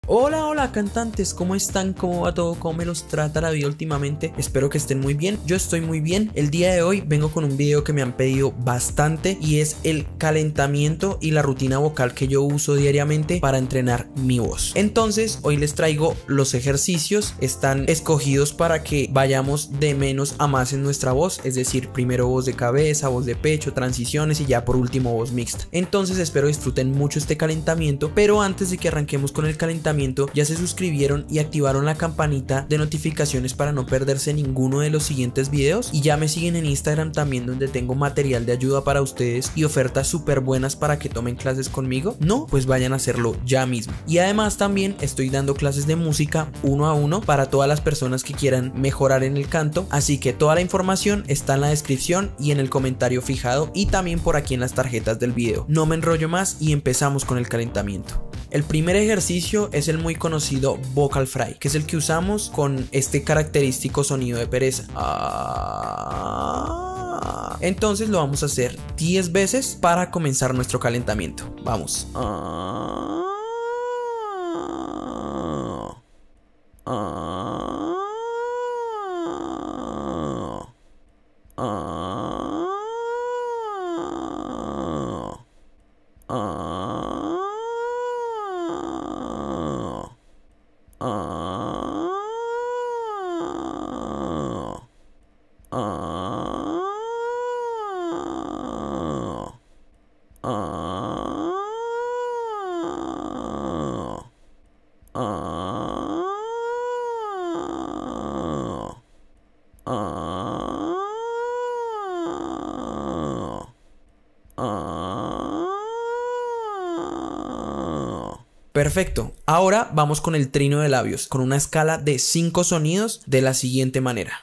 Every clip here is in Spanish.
Hola, hola cantantes, ¿cómo están? ¿Cómo va todo? ¿Cómo me los trata la vida últimamente? Espero que estén muy bien, yo estoy muy bien. El día de hoy vengo con un video que me han pedido bastante y es el calentamiento y la rutina vocal que yo uso diariamente para entrenar mi voz. Entonces hoy les traigo los ejercicios, están escogidos para que vayamos de menos a más en nuestra voz, es decir, primero voz de cabeza, voz de pecho, transiciones y ya por último voz mixta. Entonces espero disfruten mucho este calentamiento, pero antes de que arranquemos con el calentamiento, ya se suscribieron y activaron la campanita de notificaciones para no perderse ninguno de los siguientes videos, y ya me siguen en Instagram también, donde tengo material de ayuda para ustedes y ofertas súper buenas para que tomen clases conmigo. No, pues vayan a hacerlo ya mismo. Y además también estoy dando clases de música 1 a 1 para todas las personas que quieran mejorar en el canto, así que toda la información está en la descripción y en el comentario fijado y también por aquí en las tarjetas del video. No me enrollo más y empezamos con el calentamiento. El primer ejercicio es el muy conocido vocal fry, que es el que usamos con este característico sonido de pereza. Entonces lo vamos a hacer 10 veces para comenzar nuestro calentamiento. Vamos. Perfecto, ahora vamos con el trino de labios, con una escala de 5 sonidos de la siguiente manera.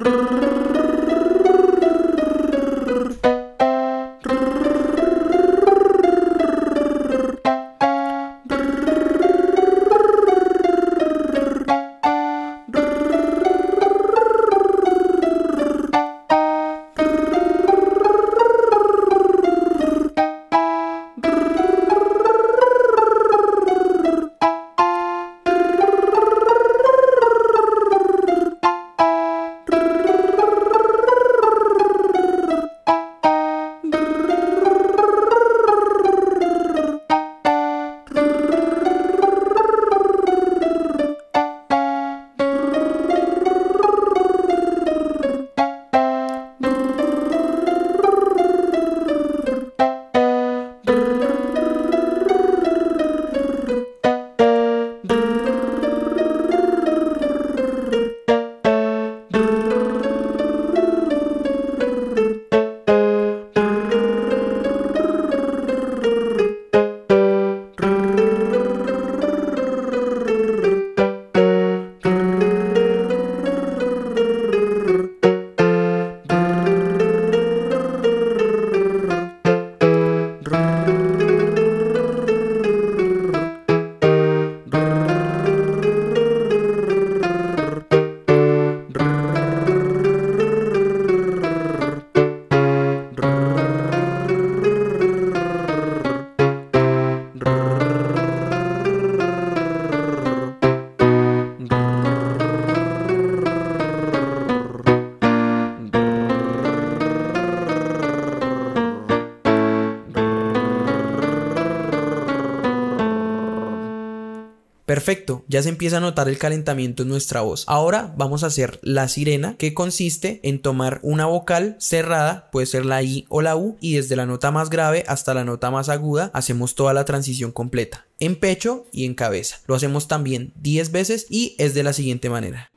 Perfecto, ya se empieza a notar el calentamiento en nuestra voz. Ahora vamos a hacer la sirena, que consiste en tomar una vocal cerrada, puede ser la I o la U, y desde la nota más grave hasta la nota más aguda hacemos toda la transición completa, en pecho y en cabeza. Lo hacemos también 10 veces y es de la siguiente manera.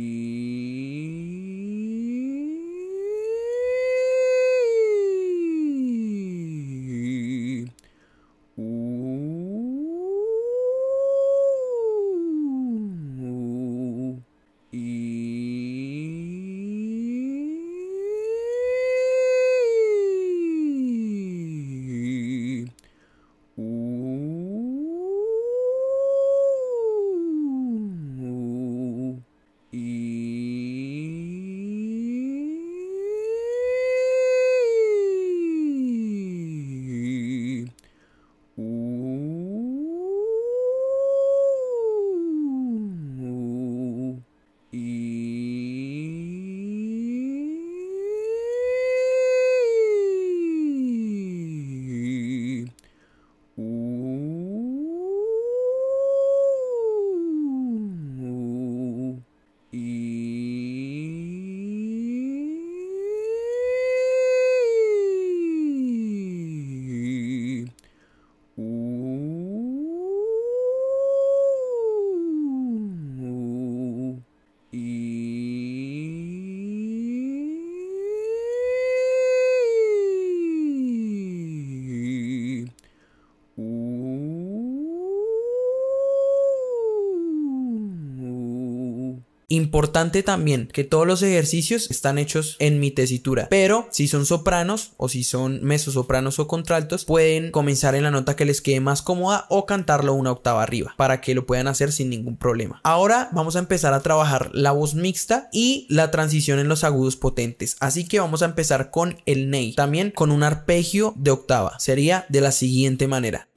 Importante también que todos los ejercicios están hechos en mi tesitura, pero si son sopranos o si son mezzosopranos o contraltos, pueden comenzar en la nota que les quede más cómoda o cantarlo una octava arriba para que lo puedan hacer sin ningún problema. Ahora vamos a empezar a trabajar la voz mixta y la transición en los agudos potentes, así que vamos a empezar con el ney, también con un arpegio de octava. Sería de la siguiente manera.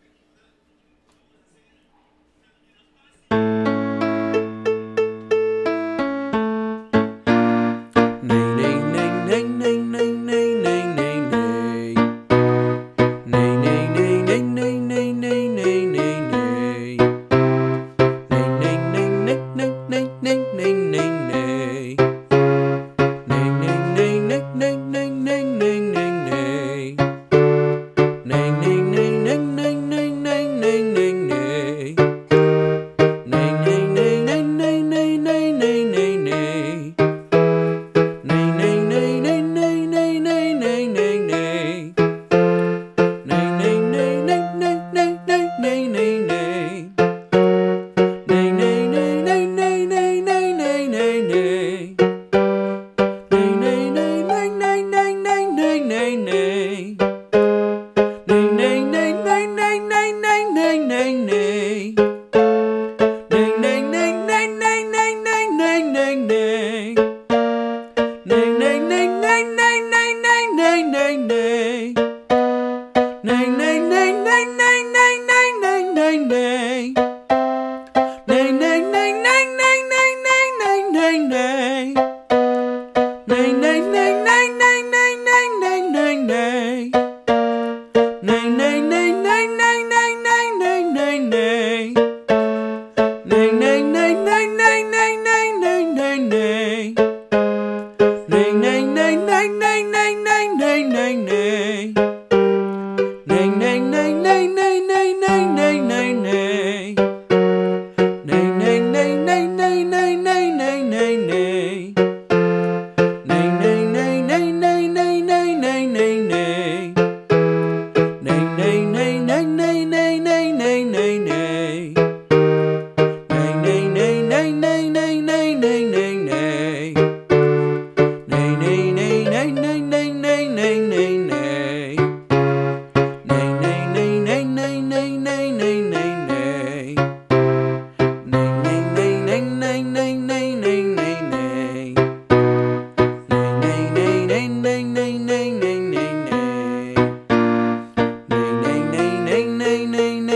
Nay, nay, nay, nay, nay, nay, nay, nay, nay, nay. Nay, nay, nay, nay, nay, nay, nay, nay, nay, nay. Nay, nay, nay, nay, nay, nay, nay, nay, nay, nay. Nay, nay, nay, nay, nay, nay, nay, nay, nay, nay. Nay, nay, nay, nay, nay, nay, nay, nay, nay, nay. Nay, nay, nay, nay, nay, nay, nay, nay, nay, nay. Nay, nay, nay, nay, nay, nay, nay, nay, nay, nay. Nay, nay, nay, nay, nay, nay, nay, nay, nay, nay. Nay, nay, nay, nay, nay, nay, nay, nay, nay, nay. Nay, nay, nay, nay, nay, nay, nay, nay, nay, nay. Nay, nay, nay, nay, nay, nay, nay, nay, nay, nay. Nay, nay, nay, nay, nay, nay, nay, nay, nay, nay. Nay, nay, nay, nay, nay, nay, nay, nay, nay, nay. Nay, nay, nay, nay, nay, nay, nay, nay, nay, nay. Nay, nay, nay, nay, nay, nay, nay, nay,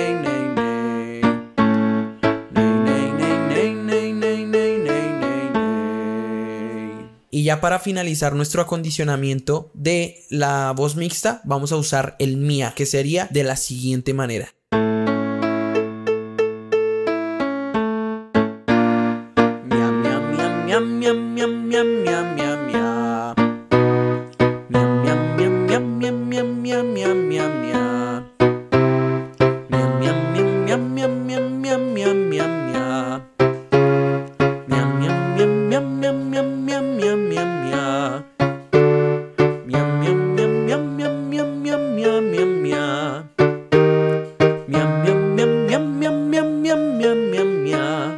nay. Y ya para finalizar nuestro acondicionamiento de la voz mixta, vamos a usar el Mia, que sería de la siguiente manera. Mia, mia, mia, mia, mia, mia, mia, mia, mia. Mia, mia, mia, mia, mia, mia, mia, mia, mia. Mia, mia, mia, mia, mia, mia, mia, mia, mia. Mia, mia, mia, mia, mia, mia, mia, mia, mia, mia. Mia, mia, mia, mia, mia, mia, mia, mia, mia. Mia, mia, mia, mia, mia, mia, mia, mia, mia.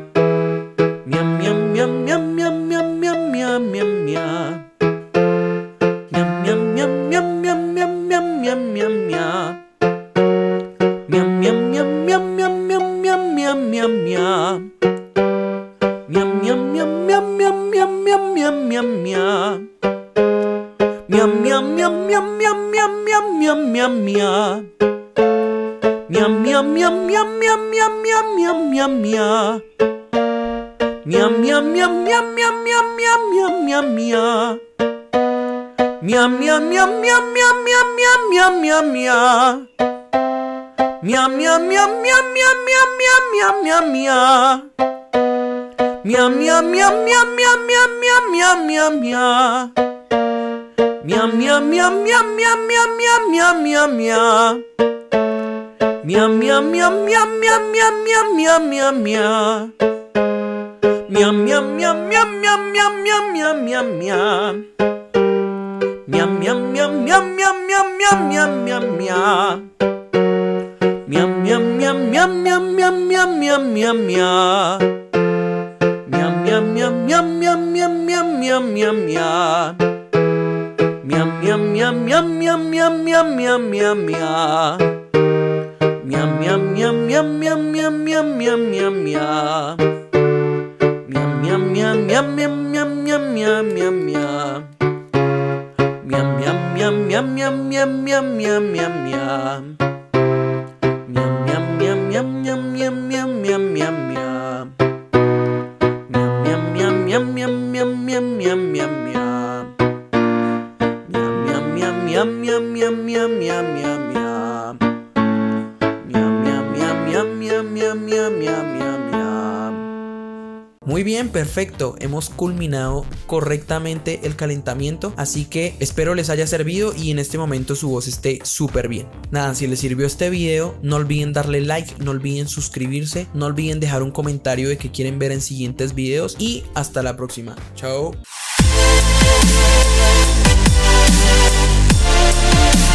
Mia, mia, mia, mia, mia, mia, mia, mia, mia, mia. Mia, mia, mia, mia, mia, mia, mia, mia, mia, mia. Mia, mia, mia, mia, mia, mia, mia, mia, mia, mia. Mia, mia, mia, mia, mia, mia, mia, mia, mia, mia. Mia, mia, mia, mia, mia, mia, mia, mia, mia, mia. Mia, mia, mia, mia, mia, mia, mia, mia, mia, mia. Mia, mia, mia, mia, mia, mia, mia, mia, mia, mia. Mia, mia, mia, mia, mia, mia, mia, mia, mia, mia. Mia, mia, mia, mia, mia, mia, mia, mia, mia, mia. Mia, mia, mia, mia, mia, mia, mia, mia, mia, mia. Mia, mia, mia, mia, mia, mia, mia, mia, mia, mia. Mia, mia, mia, mia, mia, mia, mia, mia, mia, mia. Mia, mia, mia, mia, mia, mia, mia, mia, mia, mia. Mia, mia, mia, mia, mia, mia, mia, mia, mia, mia. Mia, mia, mia, mia, mia, mia, mia, mia, mia, mia. Mia, mia, mia, mia, mia, mia, mia, mia, mia, mia. Mia, mia, mia, mia, mia, mia, mia, mia, mia, mia. Mia, mia, mia, mia, mia, mia, mia, mia, mia, mia. Mia, mia, mia, mia, mia, mia, mia, mia, mia, mia. Mia, mia, mia, mia, mia, mia, mia, mia, mia, mia. Mia, mia, mia, mia, mia, mia, mia, mia, mia, mia. Mia, mia, mia, mia, mia, mia, mia, mia, mia. Mia, mia, mia, mia, mia, mia, mia, mia, mia. Mia, mia, mia, mia, mia, mia, mia, mia, mia. Muy bien, perfecto. Hemos culminado correctamente el calentamiento, así que espero les haya servido y en este momento su voz esté súper bien. Nada, si les sirvió este video, no olviden darle like, no olviden suscribirse, no olviden dejar un comentario de qué quieren ver en siguientes videos y hasta la próxima. Chao.